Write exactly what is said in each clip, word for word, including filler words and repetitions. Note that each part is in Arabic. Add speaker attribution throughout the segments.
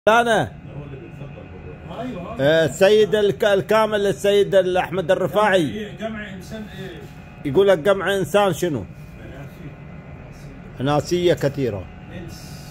Speaker 1: انا السيد الكامل السيد احمد الرفاعي
Speaker 2: جمع انسان ايه؟
Speaker 1: يقول لك جمع انسان شنو؟ اناسيه كثيره.
Speaker 2: انس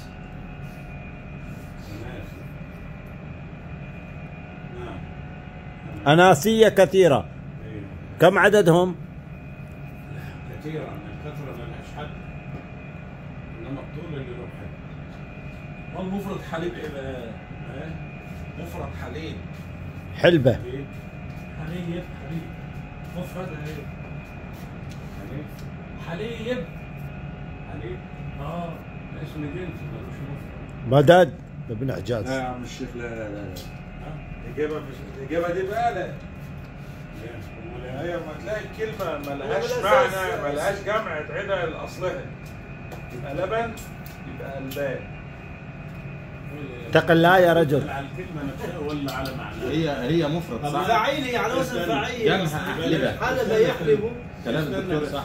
Speaker 1: اناسيه كثيره. كم عددهم؟
Speaker 2: كثيرة، من كثرة ملهاش حد، انما الطول اللي له حد. والمفرد حليب ايه بقى؟ ايه؟ مفرد حليب.
Speaker 1: حلبه.
Speaker 2: حليب حليب حليب مفرد ايه؟ حليب حليب حليب اه اسم جنس ملوش مفرد.
Speaker 1: مدد ابن حجاز.
Speaker 3: لا يا عم الشيخ، لا لا لا لا
Speaker 2: الإجابة مش الإجابة دي بقى لا. أيوة، ما تلاقي الكلمة ملهاش معنى، ملهاش جمع تعيدها لأصلها. يبقى لبن، يبقى ألبان.
Speaker 1: اتق الله يا رجل.
Speaker 2: على الكلمة نفسها ولا على معناها؟
Speaker 3: هي هي مفرد صح؟
Speaker 4: فعيل على وزن فعيل.
Speaker 3: جمعها أحلبة.
Speaker 4: حلب يحلب.
Speaker 3: كلام الدكتور صح.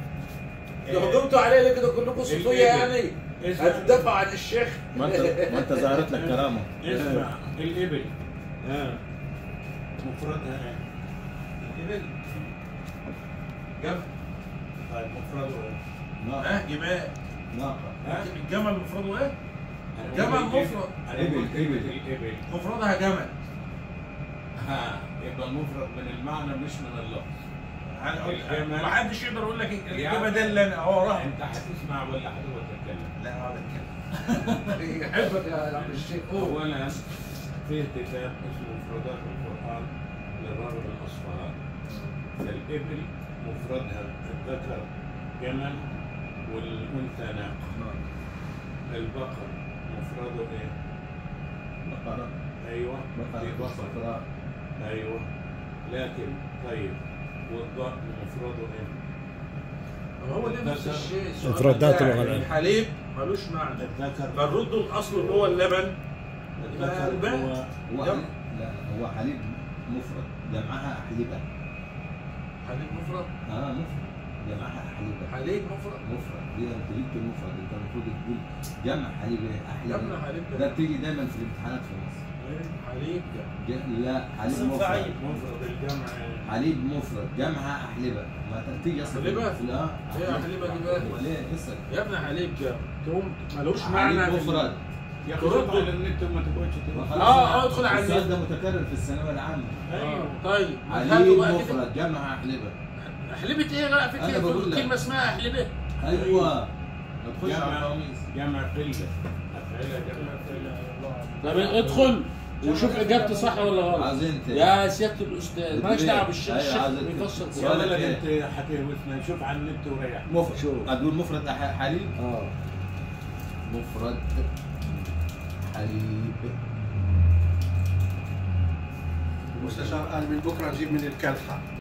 Speaker 5: هجمتوا عليه ليه كده كلكم صوتيه يعني؟ هتدافعوا عن الشيخ؟
Speaker 3: ما انت ما انت ظهرت لك كرامه.
Speaker 2: اسمع، الإبل اه مفردها ايه؟ الإبل جمع. طيب مفرده ايه؟
Speaker 3: ناقة.
Speaker 2: ها جمال.
Speaker 3: ناقة.
Speaker 2: ها الجمل مفرده ايه؟ جمل مفرد.
Speaker 3: إبل إبل.
Speaker 2: الإبل مفردها جمل. ها يبقى المفرد من المعنى مش من اللفظ. ما حدش يقدر يقول لك الإجابة ده اللي أنا أوراها. أنت هتسمع ولا هتقعد تتكلم؟
Speaker 5: لا اقعد اتكلم. يحبك يا عم الشيخ.
Speaker 2: أولا في كتاب اسمه مفردات القرآن للراغب الأصفهاني. الإبل مفردها الذكر جمل والأنثى ناقة. البقر مفرده إيه؟
Speaker 3: بقرة.
Speaker 2: أيوه.
Speaker 3: بقرة.
Speaker 2: دي بقر.
Speaker 3: صفراء.
Speaker 2: أيوه. لكن طيب والضأن مفرده إيه؟
Speaker 5: هو ده نفس الشيء.
Speaker 1: مفردات الغنم.
Speaker 5: الحليب ملوش معنى.
Speaker 2: الذكر
Speaker 5: فالرد الاصل اللي هو اللبن.
Speaker 2: الذكر
Speaker 5: الباء.
Speaker 2: هو
Speaker 3: هو حليب. لا هو حليب مفرد جمعها أحلبة.
Speaker 5: حليب مفرد.
Speaker 3: اه مفرد جمعها أحلبة.
Speaker 5: حليب مفرد.
Speaker 3: مفرد دي انت جبت المفرد، انت المفروض تقول جمع حليب ايه؟ أحلبة.
Speaker 5: جمع حليب
Speaker 3: ده بتيجي دايما في الامتحانات في مصر.
Speaker 5: حليب
Speaker 3: ج- لا حليب
Speaker 4: اسم
Speaker 3: مفرد.
Speaker 4: فعيل.
Speaker 2: مفرد الجمع.
Speaker 3: حليب مفرد جمعها أحلبة. ما تيجي اصلا
Speaker 5: أحلبة؟
Speaker 3: في اه
Speaker 5: ايه أحلبة دي بقى؟
Speaker 3: ليه اسال.
Speaker 5: يا ابني حليب ده تقوم ملوش معنى.
Speaker 3: حليب مفرد.
Speaker 2: يا اخي ادخل النت وما تقعدش تقول.
Speaker 5: اه اه ادخل على
Speaker 3: السؤال
Speaker 5: النت.
Speaker 3: ده متكرر في الثانويه العامه.
Speaker 5: ايوه طيب
Speaker 3: حليب
Speaker 5: هاتوا بقى كده.
Speaker 3: مفرد جمعها أحلبة.
Speaker 5: حليبة ايه بقى؟ في
Speaker 3: أنا بقول لك.
Speaker 5: كلمة اسمها حليبة.
Speaker 3: ايوه ما تخش على
Speaker 2: جمع
Speaker 3: القواميس.
Speaker 2: جمع قلة. أفعلها جمع قلة.
Speaker 5: طب ادخل وشوف اجابتي صح ولا غلط.
Speaker 3: عايز انت
Speaker 5: يا سيادة الاستاذ مالكش دعوة بالشيخ.
Speaker 3: أيوة،
Speaker 5: الشيخ
Speaker 3: عايز انت.
Speaker 5: بيفسر كده.
Speaker 3: سؤالك
Speaker 2: ولا
Speaker 3: ايه؟
Speaker 2: انت هتهوسنا، شوف على النت وريح.
Speaker 3: مفرد.
Speaker 1: شوف.
Speaker 3: هتقول مفرد أح- حليب.
Speaker 1: اه
Speaker 3: مفرد حليب.
Speaker 4: المستشار قال من بكره نجيب من الكلحه.